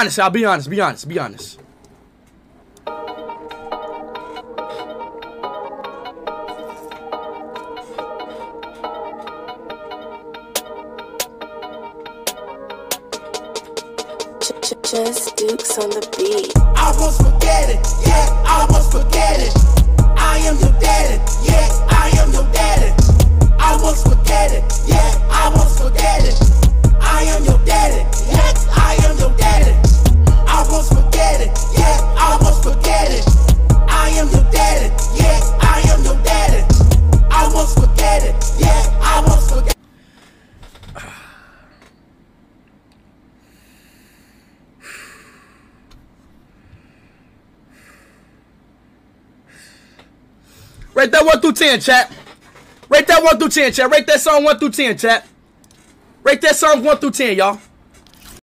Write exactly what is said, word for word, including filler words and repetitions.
honest, I'll be honest, be honest, be honest. Just Dukes on the beat. I won't forget it, yeah, I won't forget it. I am your daddy, yeah, I am your daddy. I won't forget it, yeah, I won't forget it. I am your daddy, yes, I am your daddy. I won't forget it, yeah, I won't forget it. I am your daddy, yes, I am your daddy. I won't forget it, yeah, I won't forget it. Rate that one through ten, chat. Rate that one through ten, chat. Rate that song one through ten, chat. Rate that song one through ten, y'all.